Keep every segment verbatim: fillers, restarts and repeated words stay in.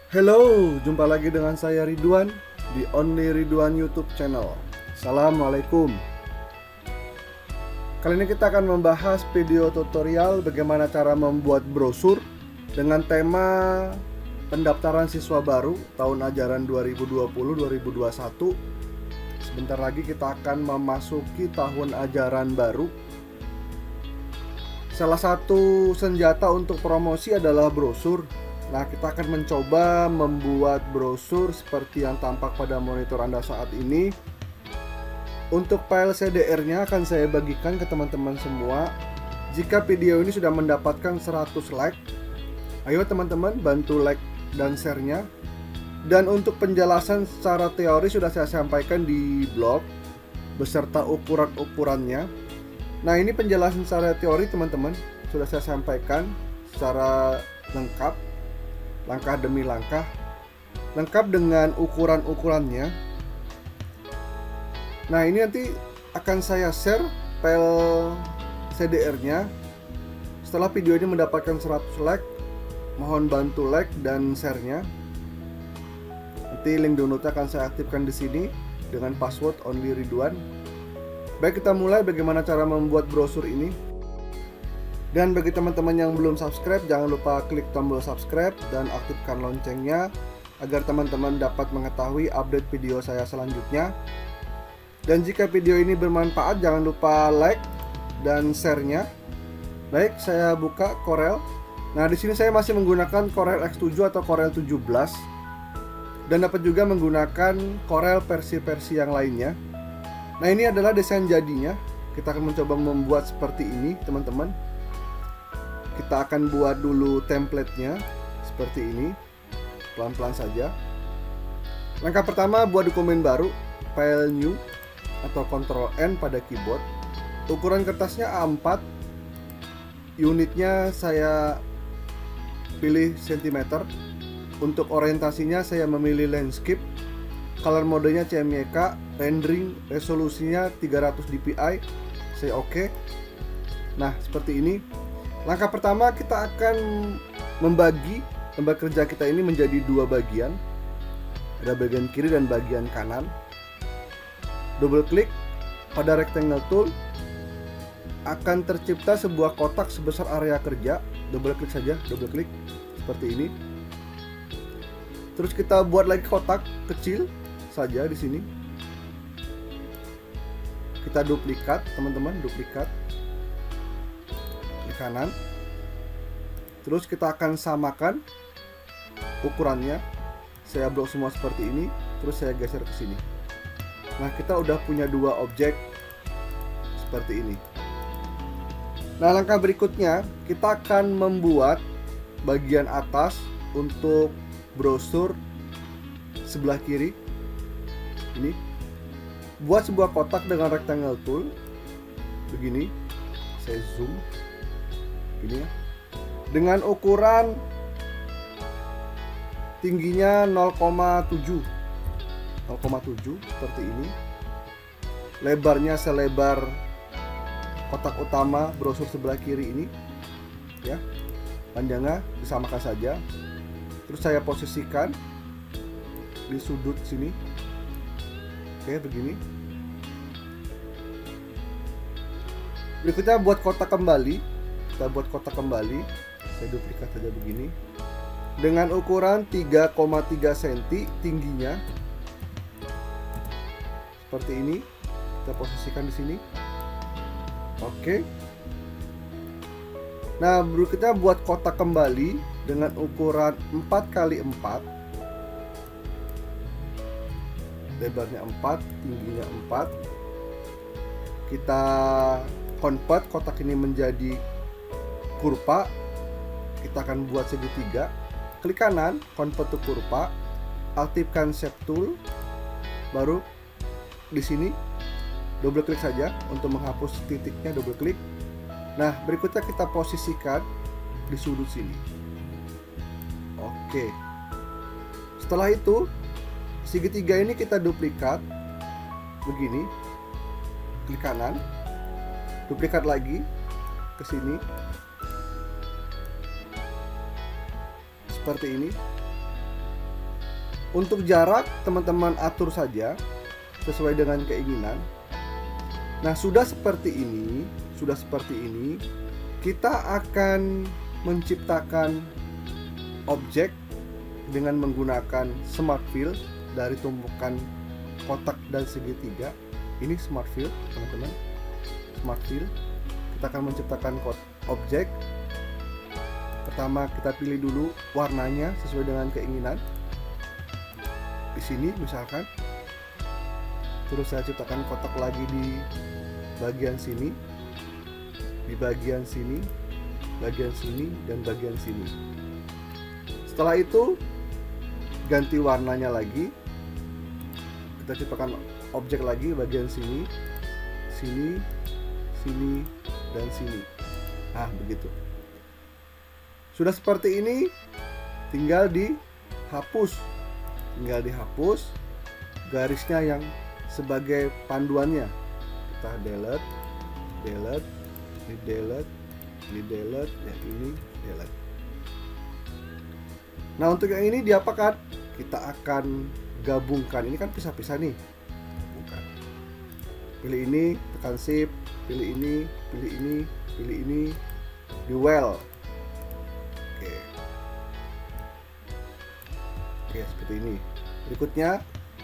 Halo, jumpa lagi dengan saya Ridwan di Only Ridwan YouTube channel. Assalamualaikum. Kali ini kita akan membahas video tutorial bagaimana cara membuat brosur dengan tema pendaftaran siswa baru tahun ajaran dua ribu dua puluh dua ribu dua puluh satu. Sebentar lagi kita akan memasuki tahun ajaran baru. Salah satu senjata untuk promosi adalah brosur. Nah, kita akan mencoba membuat brosur seperti yang tampak pada monitor Anda saat ini. Untuk file C D R-nya akan saya bagikan ke teman-teman semua. Jika video ini sudah mendapatkan seratus like, ayo teman-teman bantu like dan share-nya. Dan untuk penjelasan secara teori sudah saya sampaikan di blog beserta ukuran-ukurannya. Nah, ini penjelasan secara teori teman-teman sudah saya sampaikan secara lengkap, langkah demi langkah, lengkap dengan ukuran-ukurannya. Nah, ini nanti akan saya share file C D R-nya. Setelah video ini mendapatkan seratus like, mohon bantu like dan share-nya. Nanti link download-nya akan saya aktifkan di sini dengan password Only Ridwan. Baik, kita mulai bagaimana cara membuat brosur ini. Dan bagi teman-teman yang belum subscribe, jangan lupa klik tombol subscribe dan aktifkan loncengnya agar teman-teman dapat mengetahui update video saya selanjutnya. Dan jika video ini bermanfaat, jangan lupa like dan share-nya. Baik, saya buka Corel. Nah, di sini saya masih menggunakan Corel X tujuh atau Corel tujuh belas. Dan dapat juga menggunakan Corel versi-versi yang lainnya. Nah, ini adalah desain jadinya. Kita akan mencoba membuat seperti ini, teman-teman. Kita akan buat dulu template-nya seperti ini, pelan-pelan saja. Langkah pertama, buat dokumen baru, file new atau control N pada keyboard. Ukuran kertasnya A empat, unitnya saya pilih cm. Untuk orientasinya saya memilih landscape, color modenya C M Y K, rendering, resolusinya tiga ratus D P I, saya oke. Nah, seperti ini. Langkah pertama, kita akan membagi lembar kerja kita ini menjadi dua bagian. Ada bagian kiri dan bagian kanan. Double klik pada rectangle tool, akan tercipta sebuah kotak sebesar area kerja. Double klik saja, double klik seperti ini. Terus kita buat lagi kotak kecil saja di sini. Kita duplikat, teman-teman, duplikat kanan. Terus kita akan samakan ukurannya. Saya blok semua seperti ini, terus saya geser ke sini. Nah, kita udah punya dua objek seperti ini. Nah, langkah berikutnya kita akan membuat bagian atas untuk brosur sebelah kiri ini. Buat sebuah kotak dengan rectangle tool begini. Saya zoom ini ya, dengan ukuran tingginya nol koma tujuh seperti ini, lebarnya selebar kotak utama brosur sebelah kiri ini ya, panjangnya disamakan saja. Terus saya posisikan di sudut sini, oke, begini. Berikutnya buat kotak kembali. Kita buat kotak kembali, saya duplikat saja begini, dengan ukuran tiga koma tiga sentimeter tingginya, seperti ini. Kita posisikan di sini, oke. Nah, berikutnya buat kotak kembali dengan ukuran empat kali empat, lebarnya empat, tingginya empat. Kita convert kotak ini menjadi kurva. Kita akan buat segitiga. Klik kanan, convert to kurva, aktifkan shape tool, baru di sini double klik saja untuk menghapus titiknya, double klik. Nah, berikutnya kita posisikan di sudut sini. Oke. Setelah itu, segitiga ini kita duplikat begini. Klik kanan, duplikat lagi ke sini. Seperti ini. Untuk jarak teman-teman atur saja sesuai dengan keinginan. Nah, sudah seperti ini, sudah seperti ini, kita akan menciptakan objek dengan menggunakan smart fill dari tumpukan kotak dan segitiga. Ini smart fill, teman-teman. Smart fill. Kita akan menciptakan objek. Pertama kita pilih dulu warnanya sesuai dengan keinginan. Di sini misalkan. Terus saya ciptakan kotak lagi di bagian sini, di bagian sini, bagian sini, dan bagian sini. Setelah itu ganti warnanya lagi. Kita ciptakan objek lagi bagian sini, sini, sini, dan sini. Nah, begitu. Sudah seperti ini, tinggal dihapus. Tinggal dihapus garisnya yang sebagai panduannya. Kita delete, delete, ini delete, ini delete, yang ini delete. Nah, untuk yang ini diapakan? Kita akan gabungkan. Ini kan pisah-pisah nih. Bukan. Pilih ini, tekan shift, pilih ini, pilih ini, pilih ini, di well. Oke. Oke, seperti ini. Berikutnya,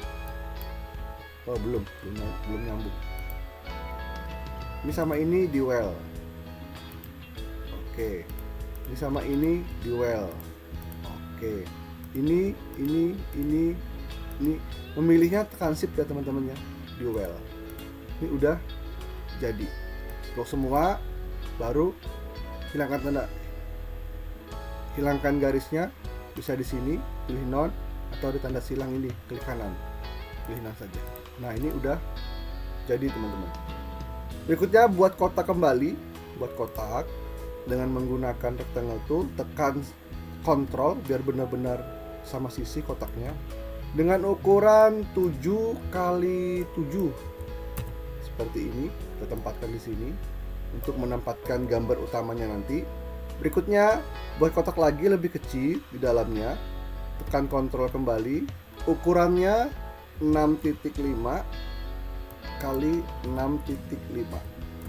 oh belum, belum, belum nyambung. Ini sama ini di well. Oke. Ini sama ini di well. Oke. Ini, ini, ini, ini. Memilihnya tekan shift ya teman-teman ya. Di well. Ini udah jadi. Blok semua, baru hilangkan tanda, hilangkan garisnya. Bisa di sini, pilih none, atau di tanda silang ini, klik kanan, pilih none saja. Nah, ini udah jadi teman-teman. Berikutnya buat kotak kembali, buat kotak dengan menggunakan rectangle tool, tekan kontrol biar benar-benar sama sisi kotaknya dengan ukuran tujuh kali tujuh seperti ini. Kita tempatkan di sini untuk menempatkan gambar utamanya nanti. Berikutnya buat kotak lagi lebih kecil di dalamnya, tekan kontrol kembali, ukurannya enam titik lima kali enam titik lima,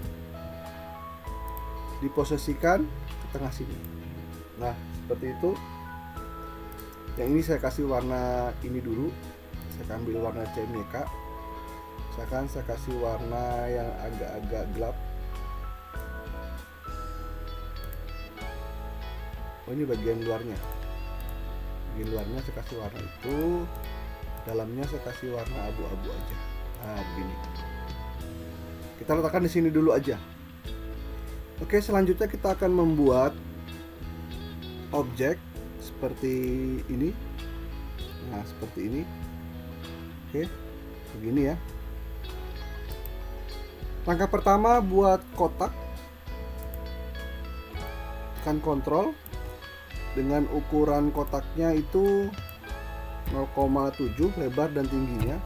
diposisikan ke tengah sini. Nah, seperti itu. Yang ini saya kasih warna ini dulu, saya ambil warna C M Y K. Misalkan saya kasih warna yang agak-agak gelap. Oh, ini bagian luarnya. Bagian luarnya saya kasih warna itu, dalamnya saya kasih warna abu-abu aja. Nah, begini. Kita letakkan di sini dulu aja. Oke, selanjutnya kita akan membuat objek seperti ini. Nah, seperti ini. Oke, begini ya. Langkah pertama buat kotak, tekan kontrol. Dengan ukuran kotaknya itu nol koma tujuh lebar dan tingginya.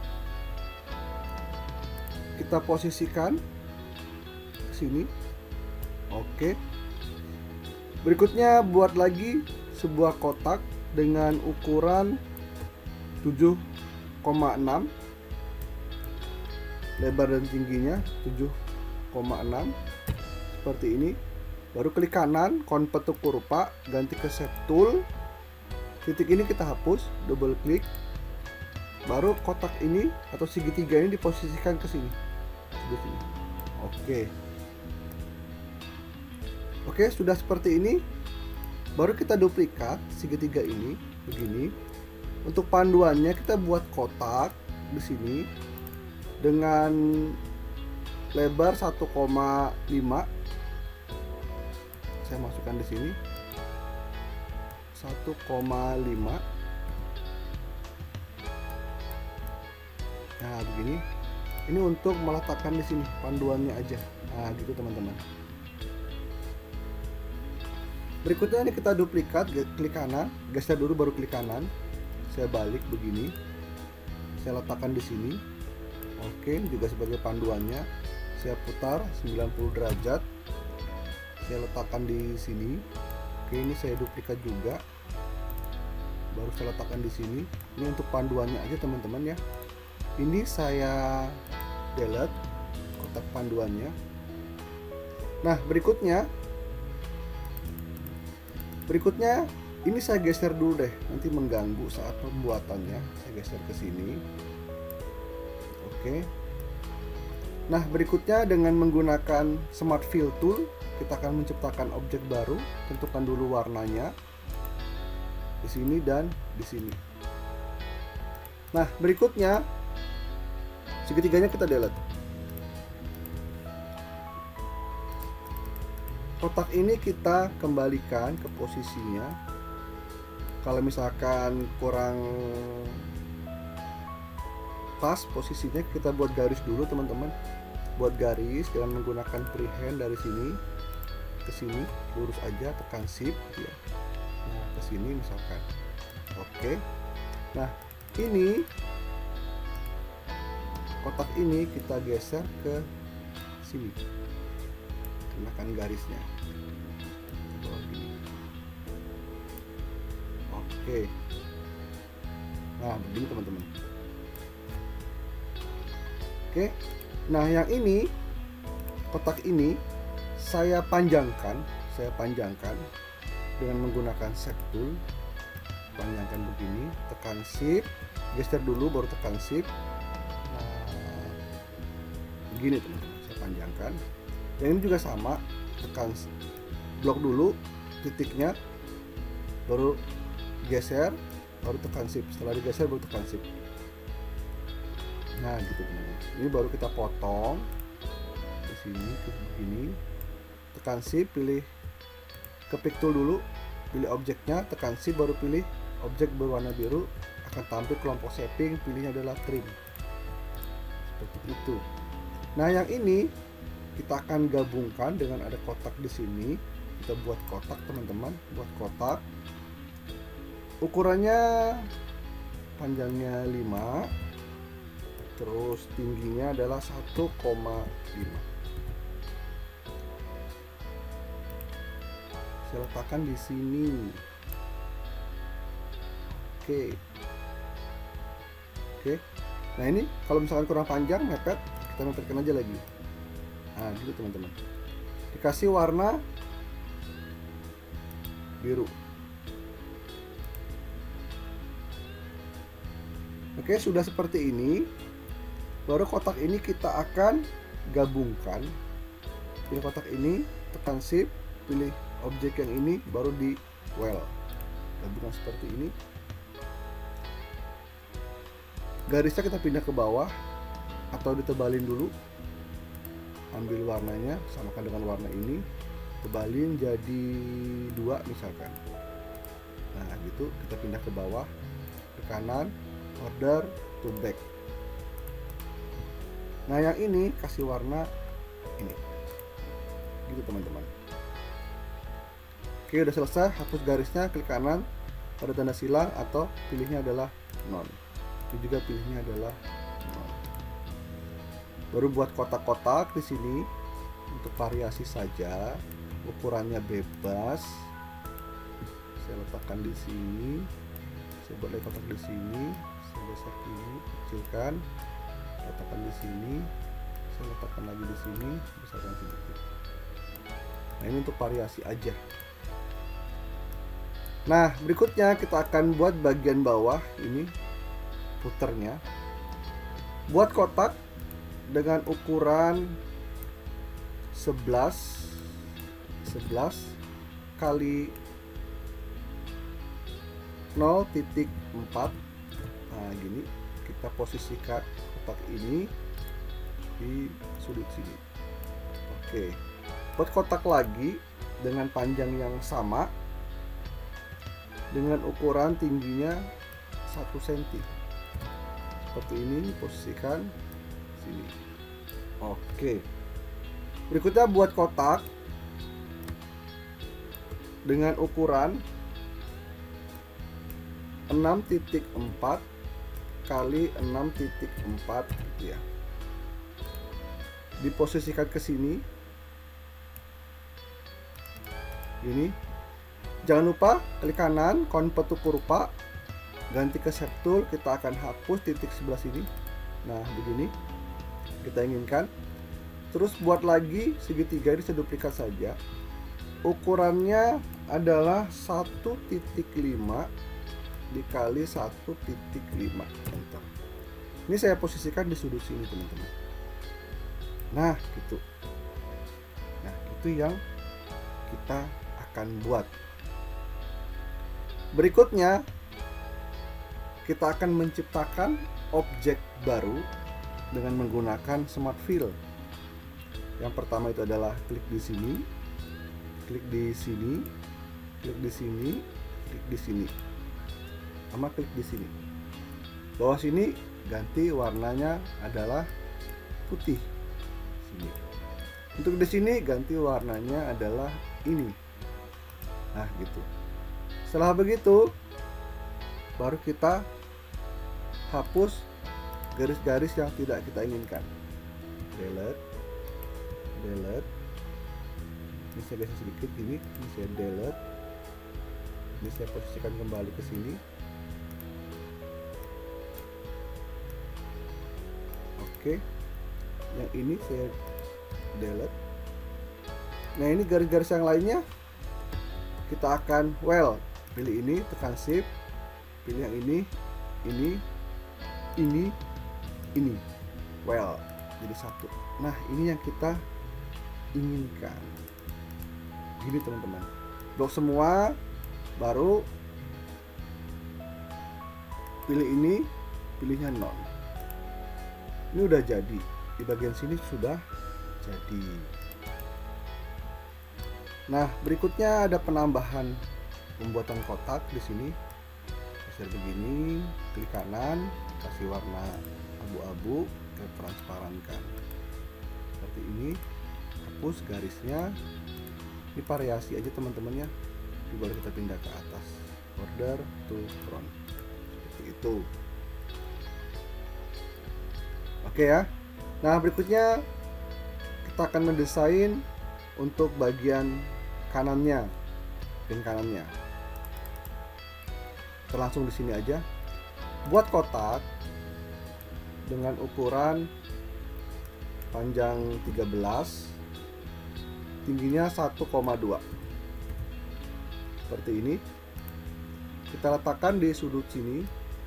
Kita posisikan ke sini. Oke. Berikutnya buat lagi sebuah kotak dengan ukuran tujuh koma enam lebar dan tingginya tujuh koma enam seperti ini. Baru klik kanan, convert to kurva, ganti ke shape tool. Titik ini kita hapus, double klik. Baru kotak ini atau segitiga ini diposisikan ke sini. Di sini. Oke. Oke, sudah seperti ini. Baru kita duplikat segitiga ini begini. Untuk panduannya kita buat kotak di sini dengan lebar satu koma lima. Saya masukkan di sini satu koma lima. Nah, begini. Ini untuk meletakkan di sini panduannya aja. Nah, gitu teman-teman. Berikutnya ini kita duplikat, klik kanan, geser dulu baru klik kanan. Saya balik begini. Saya letakkan di sini. Oke, juga sebagai panduannya. Saya putar sembilan puluh derajat. Saya letakkan di sini. Oke, ini saya duplikat juga. baru saya letakkan di sini. Ini untuk panduannya aja teman-teman ya. Ini saya delete kotak panduannya. Nah, berikutnya berikutnya ini saya geser dulu deh, nanti mengganggu saat pembuatannya. Saya geser ke sini. Oke. Nah, berikutnya dengan menggunakan Smart Fill Tool, kita akan menciptakan objek baru. Tentukan dulu warnanya di sini dan di sini. Nah, berikutnya segitiganya kita delete. Kotak ini kita kembalikan ke posisinya. Kalau misalkan kurang pas posisinya, kita buat garis dulu teman-teman. Buat garis dengan menggunakan freehand dari sini ke sini, lurus aja, tekan shift ya. Nah, ke sini misalkan. Oke. Nah, ini kotak ini kita geser ke sini. Kenakan garisnya. Oke. Nah, begini teman-teman. Oke. Nah, yang ini kotak ini saya panjangkan, saya panjangkan dengan menggunakan shape tool. Panjangkan begini, tekan shift, geser dulu baru tekan shift. Nah, begini teman-teman, saya panjangkan. Yang ini juga sama, tekan blok dulu titiknya, baru geser, baru tekan shift. Setelah digeser baru tekan shift. Nah, gitu teman-teman. Ini baru kita potong di sini ke begini. Tekan shift, pilih kepik tool dulu, pilih objeknya, tekan shift baru pilih objek berwarna biru, akan tampil kelompok shaping, pilihnya adalah trim. Seperti itu. Nah, yang ini kita akan gabungkan dengan ada kotak di sini. Kita buat kotak teman-teman, buat kotak. Ukurannya panjangnya lima, terus tingginya adalah satu koma lima. Saya letakkan di sini. Oke. Oke. Nah, ini kalau misalkan kurang panjang mepet, kita mepetkan aja lagi. Nah, gitu teman-teman. Dikasih warna biru. Oke, sudah seperti ini. Baru kotak ini kita akan gabungkan. Pilih kotak ini, tekan shift, pilih objek yang ini, baru di well. Gabungkan seperti ini. Garisnya kita pindah ke bawah atau ditebalin dulu. Ambil warnanya, samakan dengan warna ini, tebalin jadi dua misalkan. Nah, gitu kita pindah ke bawah, ke kanan, order to back. Nah, yang ini kasih warna ini, gitu teman-teman. Oke, udah selesai. Hapus garisnya, klik kanan pada tanda silang atau pilihnya adalah non. Ini juga pilihnya adalah non. Baru buat kotak-kotak di sini untuk variasi saja. Ukurannya bebas. Saya letakkan di sini. Saya buat lagi kotak di sini. Saya besar ini, kecilkan. Letakkan di sini. Saya letakkan lagi di sini. Besarkan sedikit. Nah, ini untuk variasi aja. Nah, berikutnya kita akan buat bagian bawah ini puternya. Buat kotak dengan ukuran sebelas kali nol titik empat. Nah, gini kita posisikan kotak ini di sudut sini. Oke. Buat kotak lagi dengan panjang yang sama, dengan ukuran tingginya satu sentimeter. Seperti ini, posisikan sini. Oke. Berikutnya buat kotak dengan ukuran enam titik empat kali enam titik empat ya. Diposisikan ke sini. Ini. Jangan lupa klik kanan convert to kurva, ganti ke Shape Tool, kita akan hapus titik sebelah sini. Nah, begini kita inginkan. Terus buat lagi segitiga, ini saya duplikat saja. Ukurannya adalah satu titik lima dikali satu titik lima. Enter. Ini saya posisikan di sudut sini, teman-teman. Nah, gitu. Nah, itu yang kita akan buat. Berikutnya, kita akan menciptakan objek baru dengan menggunakan Smart Fill. Yang pertama itu adalah klik di sini, klik di sini, klik di sini, klik di sini, sama klik di sini. Bawah sini ganti warnanya adalah putih. Sini. Untuk di sini ganti warnanya adalah ini. Nah, gitu. Setelah begitu, baru kita hapus garis-garis yang tidak kita inginkan. Delete, delete. Ini saya geser sedikit, ini, ini saya delete. Ini saya posisikan kembali ke sini. Oke, yang ini saya delete. Nah, ini garis-garis yang lainnya kita akan well, pilih ini, tekan shift, pilih yang ini, ini, ini, ini, well, jadi satu. Nah, ini yang kita inginkan. Gini, teman-teman. Blok semua, baru pilih ini, pilihnya nol. Ini udah jadi. Di bagian sini sudah jadi. Nah, berikutnya ada penambahan pembuatan kotak di sini. Geser begini, klik kanan, kasih warna abu-abu, kita transparankan. Seperti ini. Hapus garisnya. Ini variasi aja, teman-teman ya. Ini baru kita pindah ke atas. Border to front. Seperti itu. Oke ya. Nah, berikutnya kita akan mendesain untuk bagian kanannya, dan kanannya. Kita langsung di sini aja. Buat kotak dengan ukuran panjang tiga belas, tingginya satu koma dua. Seperti ini. Kita letakkan di sudut sini.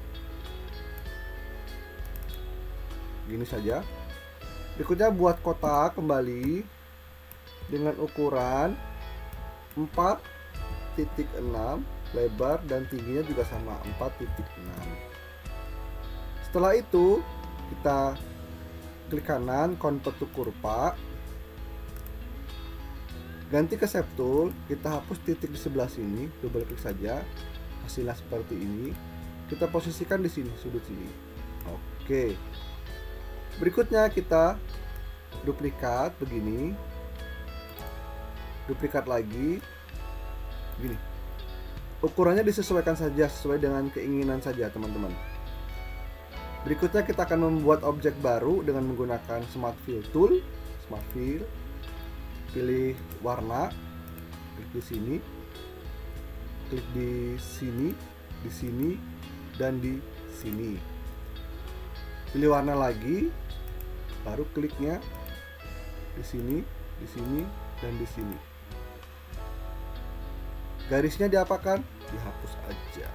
Gini saja. Berikutnya buat kotak kembali dengan ukuran empat titik enam, lebar dan tingginya juga sama empat titik enam. Setelah itu kita klik kanan, convert to kurva, ganti ke Shape Tool, kita hapus titik di sebelah sini, double klik saja, hasilnya seperti ini. Kita posisikan di sini, sudut sini. Oke. Berikutnya kita duplikat begini, duplikat lagi, gini. Ukurannya disesuaikan saja sesuai dengan keinginan saja, teman-teman. Berikutnya kita akan membuat objek baru dengan menggunakan Smart Fill Tool, Smart Fill, pilih warna, klik di sini, klik di sini, di sini, dan di sini. Pilih warna lagi. Baru kliknya di sini, di sini, dan di sini. Garisnya diapakan? Dihapus aja.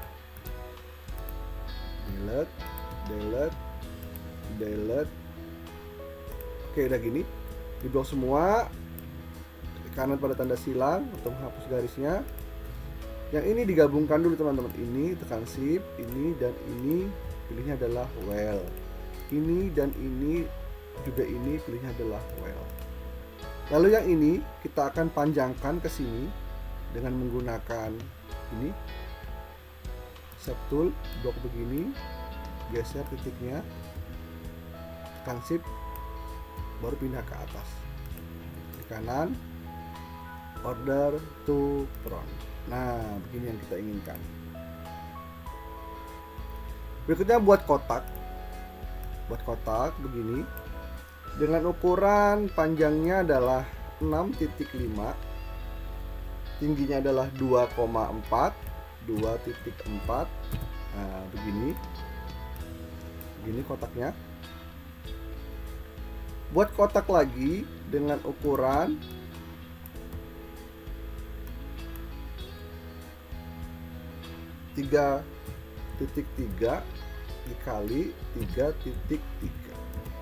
Delete, delete, delete. Oke, udah gini. Di blok semua. Klik kanan pada tanda silang untuk menghapus garisnya. Yang ini digabungkan dulu, teman-teman. Ini tekan shift, ini dan ini pilihnya adalah well. Ini dan ini juga ini pilihnya adalah well. Lalu yang ini kita akan panjangkan ke sini dengan menggunakan ini Shape Tool, blok begini, geser titiknya, tekan shift, baru pindah ke atas. Di kanan, order to front. Nah, begini yang kita inginkan. Berikutnya buat kotak. Buat kotak begini. Dengan ukuran panjangnya adalah enam titik lima, tingginya adalah dua koma empat, dua titik empat, Nah, begini. Begini kotaknya. Buat kotak lagi dengan ukuran tiga titik tiga dikali tiga titik tiga.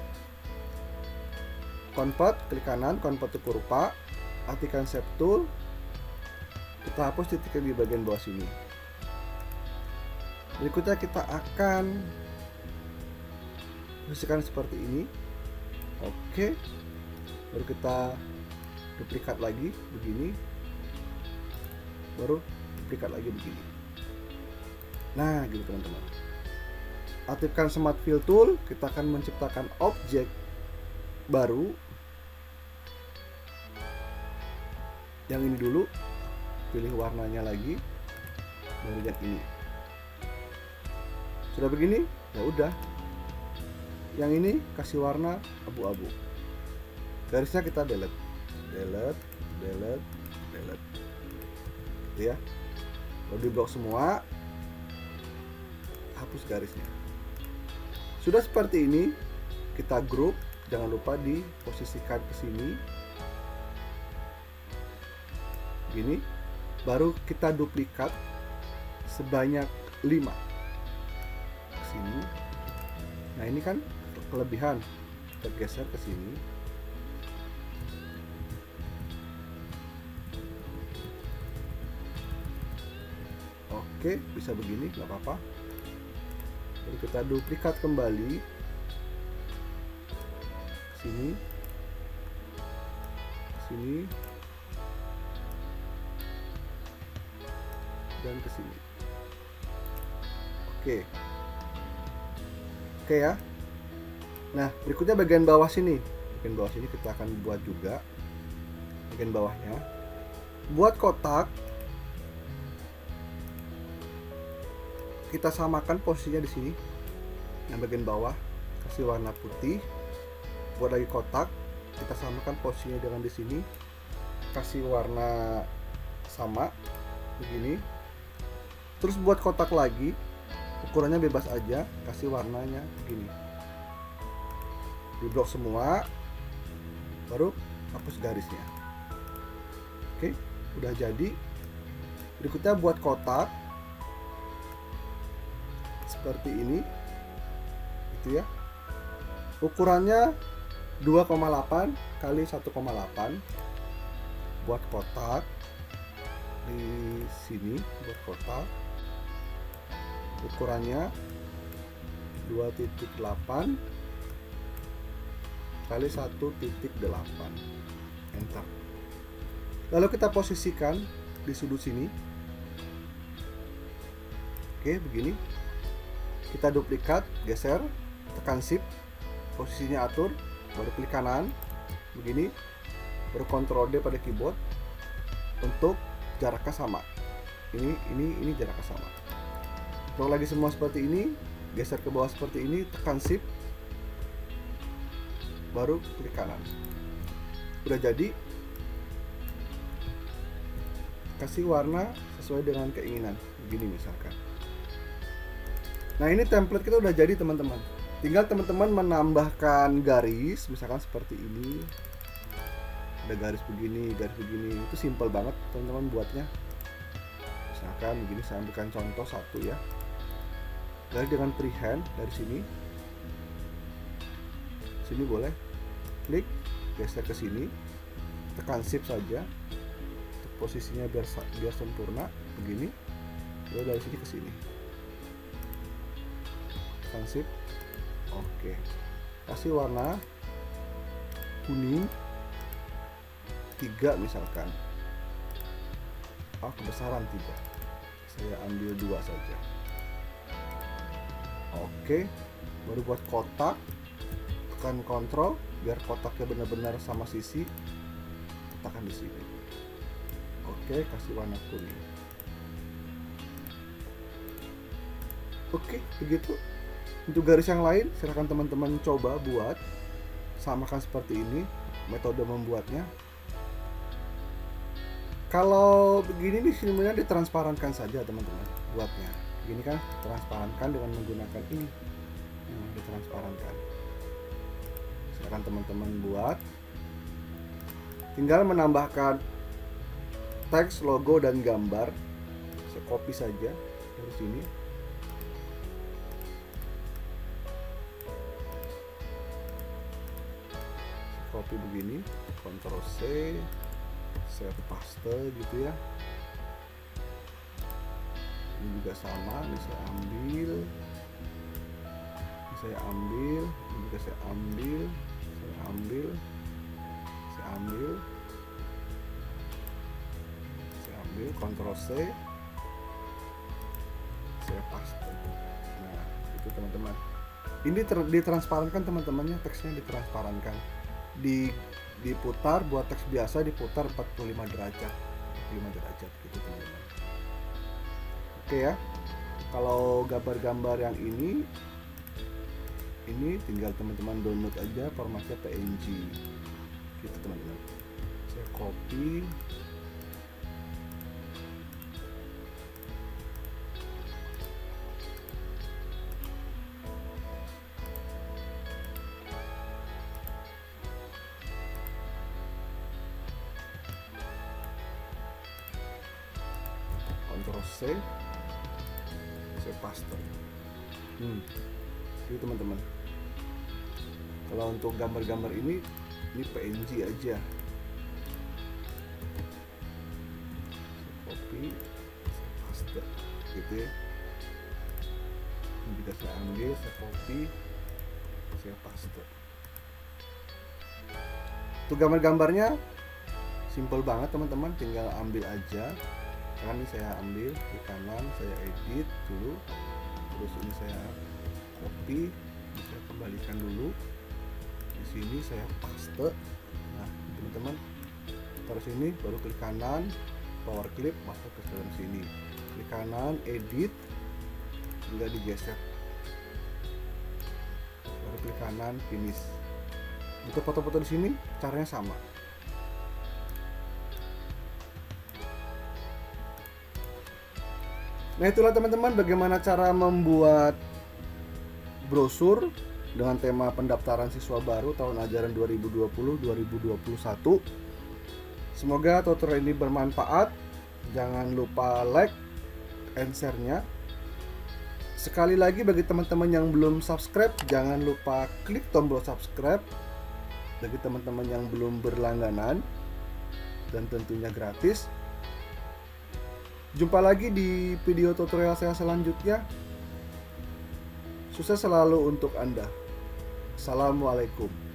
Convert, klik kanan, convert to kurva, artikan shape tool. Kita hapus titiknya di bagian bawah sini. Berikutnya kita akan posisikan seperti ini. Oke, baru kita duplikat lagi begini, baru duplikat lagi begini. Nah, gitu teman-teman. Aktifkan Smart Fill Tool, kita akan menciptakan objek baru. Yang ini dulu, pilih warnanya lagi, baru yang ini. Sudah begini, ya udah. Yang ini kasih warna abu-abu. Garisnya kita delete, delete, delete, delete, gitu ya. Lalu di blok semua, hapus garisnya. Sudah seperti ini, kita group. Jangan lupa diposisikan ke sini. Gini, baru kita duplikat sebanyak lima ke sini. Nah, ini kan kelebihan, kita geser ke sini. Oke, bisa begini, nggak apa-apa. Jadi kita duplikat kembali sini, sini, dan ke sini. Oke, oke ya. Nah, berikutnya bagian bawah sini. Bagian bawah sini kita akan buat juga bagian bawahnya. Buat kotak, kita samakan posisinya di sini. Yang bagian bawah kasih warna putih. Buat lagi kotak, kita samakan posisinya dengan di sini. Kasih warna sama begini. Terus buat kotak lagi, ukurannya bebas aja, kasih warnanya begini. Di blok semua, baru hapus garisnya. Oke, udah jadi. Berikutnya buat kotak seperti ini, gitu ya. Ukurannya dua koma delapan kali satu koma delapan. Buat kotak di sini, buat kotak ukurannya dua titik delapan kali satu titik delapan. Enter. Lalu kita posisikan di sudut sini. Oke, begini. Kita duplikat, geser, tekan shift, posisinya atur, baru klik kanan, begini, baru Ctrl D pada keyboard untuk jaraknya sama. Ini, ini, ini jaraknya sama. Kalau lagi semua seperti ini, geser ke bawah seperti ini, tekan shift, baru klik kanan. Udah jadi. Kasih warna sesuai dengan keinginan, begini misalkan. Nah, ini template kita udah jadi teman-teman. Tinggal teman-teman menambahkan garis, misalkan seperti ini. Ada garis begini, garis begini. Itu simple banget teman-teman buatnya. Misalkan begini, saya ambilkan contoh satu ya. Garis dengan freehand dari sini. Sini boleh. Klik, geser ke sini. Tekan shift saja. Posisinya biar biar sempurna begini. Lalu dari sini ke sini. Tekan shift. Oke, kasih warna kuning tiga misalkan. Oh, kebesaran tiga. Saya ambil dua saja. Oke, baru buat kotak, tekan Ctrl biar kotaknya benar-benar sama sisi. Tekan di sini. Oke, kasih warna kuning. Oke, begitu. Untuk garis yang lain, silahkan teman-teman coba buat. Samakan seperti ini metode membuatnya. Kalau begini nih, sebenarnya ditransparankan saja teman-teman buatnya. Ini kan transparankan dengan menggunakan ini. Nah, ditransparankan. Silakan teman-teman buat. Tinggal menambahkan teks, logo, dan gambar. Saya copy saja dari sini. Saya copy begini, Ctrl C, saya paste gitu ya. Ini juga sama, ini saya ambil, ini saya ambil, ini juga saya ambil, saya ambil, saya ambil, saya ambil, Ctrl C, saya paste. Nah, itu teman-teman. Ini ditransparankan teman-temannya, teksnya ditransparankan. Di diputar, buat teks biasa diputar empat puluh lima derajat, empat puluh lima derajat gitu teman-teman. Oke ya. Kalau gambar-gambar yang ini ini tinggal teman-teman download aja formatnya P N G gitu teman-teman. Saya copy, Ctrl C, saya paste. Hmm, itu teman-teman. Kalau untuk gambar-gambar ini, ini P N G aja. Saya copy, saya paste, gitu ya. Ini juga saya ambil, saya copy, saya paste. Untuk gambar-gambarnya simple banget teman-teman, tinggal ambil aja. Kan ini saya ambil di kanan, saya edit dulu, terus ini saya copy, ini saya kembalikan dulu, di sini saya paste. Nah teman-teman, taruh sini, baru klik kanan, power clip, masuk ke dalam sini, klik kanan, edit, tinggal digeser, baru klik kanan, finish. Untuk foto-foto di sini caranya sama. Nah itulah teman-teman bagaimana cara membuat brosur dengan tema pendaftaran siswa baru tahun ajaran dua ribu dua puluh dua ribu dua puluh satu. Semoga tutorial ini bermanfaat. Jangan lupa like and share-nya. Sekali lagi bagi teman-teman yang belum subscribe, jangan lupa klik tombol subscribe. Bagi teman-teman yang belum berlangganan dan tentunya gratis. Jumpa lagi di video tutorial saya selanjutnya. Sukses selalu untuk Anda. Assalamualaikum.